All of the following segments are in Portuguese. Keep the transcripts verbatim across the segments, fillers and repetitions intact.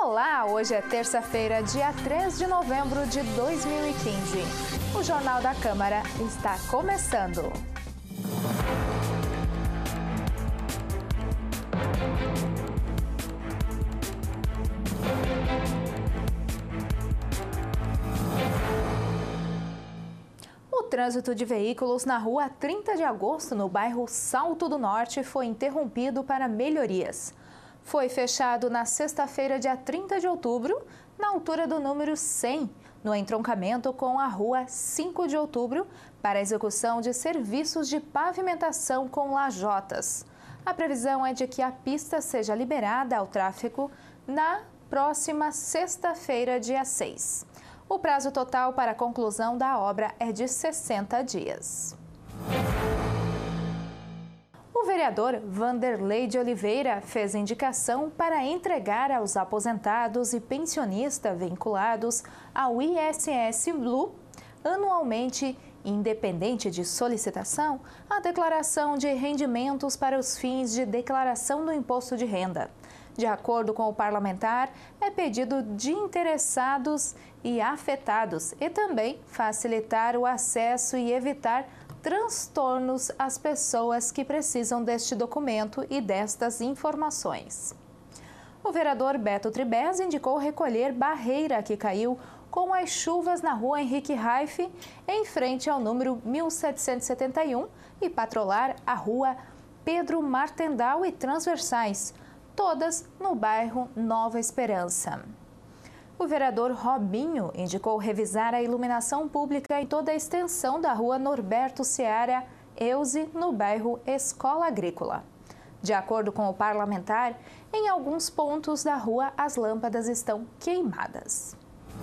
Olá, hoje é terça-feira, dia três de novembro de dois mil e quinze. O Jornal da Câmara está começando. O trânsito de veículos na rua trinta de agosto, no bairro Salto do Norte, foi interrompido para melhorias. Foi fechado na sexta-feira, dia trinta de outubro, na altura do número cem, no entroncamento com a rua cinco de outubro, para execução de serviços de pavimentação com lajotas. A previsão é de que a pista seja liberada ao tráfego na próxima sexta-feira, dia seis. O prazo total para a conclusão da obra é de sessenta dias. O vereador Vanderlei de Oliveira fez indicação para entregar aos aposentados e pensionistas vinculados ao I S S Blue, anualmente, independente de solicitação, a declaração de rendimentos para os fins de declaração do imposto de renda. De acordo com o parlamentar, é pedido de interessados e afetados e também facilitar o acesso e evitar transtornos às pessoas que precisam deste documento e destas informações. O vereador Beto Tribes indicou recolher barreira que caiu com as chuvas na rua Henrique Raife, em frente ao número mil setecentos e setenta e um, e patrolar a rua Pedro Martendal e transversais, todas no bairro Nova Esperança. O vereador Robinho indicou revisar a iluminação pública em toda a extensão da rua Norberto Seara Euze, no bairro Escola Agrícola. De acordo com o parlamentar, em alguns pontos da rua as lâmpadas estão queimadas.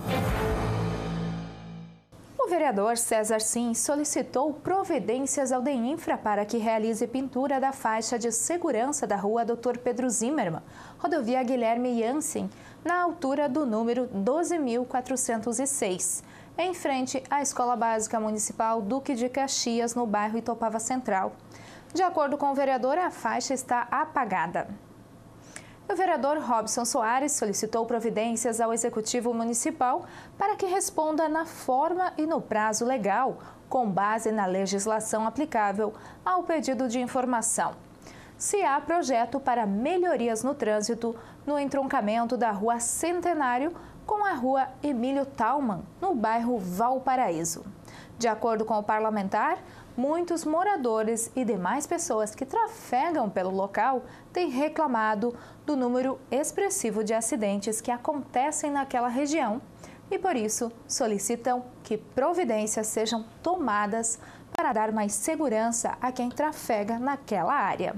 O vereador César Sim solicitou providências ao DEINFRA para que realize pintura da faixa de segurança da rua doutor Pedro Zimmermann, rodovia Guilherme Jansen, na altura do número doze mil quatrocentos e seis, em frente à Escola Básica Municipal Duque de Caxias, no bairro Itopava Central. De acordo com o vereador, a faixa está apagada. O vereador Robson Soares solicitou providências ao Executivo Municipal para que responda na forma e no prazo legal, com base na legislação aplicável ao pedido de informação, se há projeto para melhorias no trânsito no entroncamento da Rua Centenário com a Rua Emílio Thalmann, no bairro Valparaíso. De acordo com o parlamentar, muitos moradores e demais pessoas que trafegam pelo local têm reclamado do número expressivo de acidentes que acontecem naquela região e, por isso, solicitam que providências sejam tomadas para dar mais segurança a quem trafega naquela área.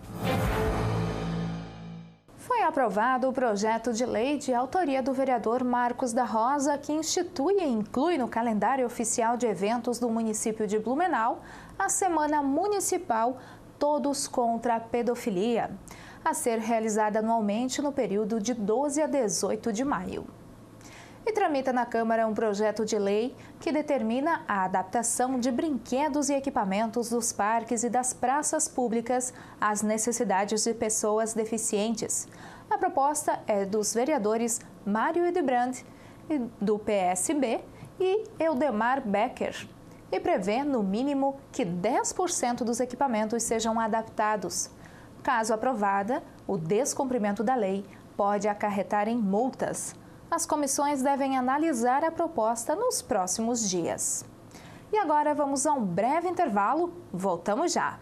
Foi aprovado o projeto de lei de autoria do vereador Marcos da Rosa, que institui e inclui no calendário oficial de eventos do município de Blumenau a Semana Municipal Todos contra a Pedofilia, a ser realizada anualmente no período de doze a dezoito de maio. E tramita na Câmara um projeto de lei que determina a adaptação de brinquedos e equipamentos dos parques e das praças públicas às necessidades de pessoas deficientes. A proposta é dos vereadores Mário Edbrand, do P S B, e Eudemar Becker, e prevê, no mínimo, que dez por cento dos equipamentos sejam adaptados. Caso aprovada, o descumprimento da lei pode acarretar em multas. As comissões devem analisar a proposta nos próximos dias. E agora vamos a um breve intervalo. Voltamos já.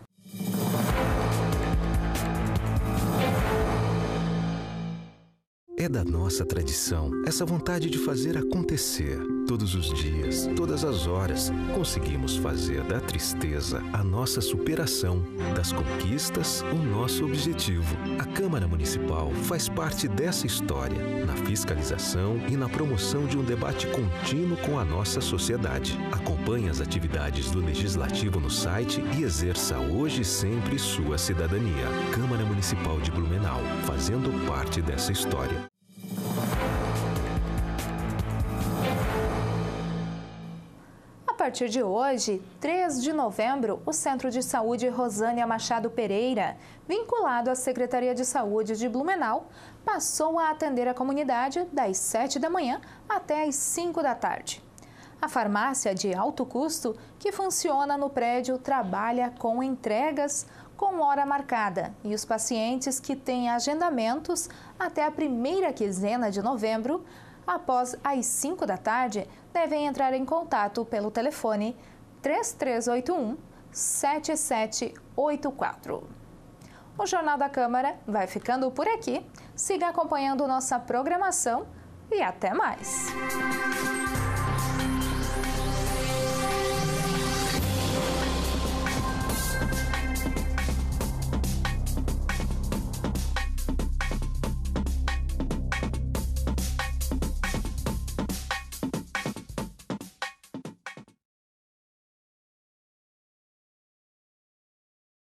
É da nossa tradição essa vontade de fazer acontecer. Todos os dias, todas as horas, conseguimos fazer da tristeza a nossa superação, das conquistas o nosso objetivo. A Câmara Municipal faz parte dessa história, na fiscalização e na promoção de um debate contínuo com a nossa sociedade. Acompanhe as atividades do Legislativo no site e exerça hoje e sempre sua cidadania. Câmara Municipal de Blumenau, fazendo parte dessa história. A partir de hoje, três de novembro, o Centro de Saúde Rosânia Machado Pereira, vinculado à Secretaria de Saúde de Blumenau, passou a atender a comunidade das sete da manhã até às cinco da tarde. A farmácia de alto custo, que funciona no prédio, trabalha com entregas com hora marcada e os pacientes que têm agendamentos até a primeira quinzena de novembro, após as cinco da tarde, devem entrar em contato pelo telefone três três oito um, sete sete oito quatro. O Jornal da Câmara vai ficando por aqui. Siga acompanhando nossa programação e até mais!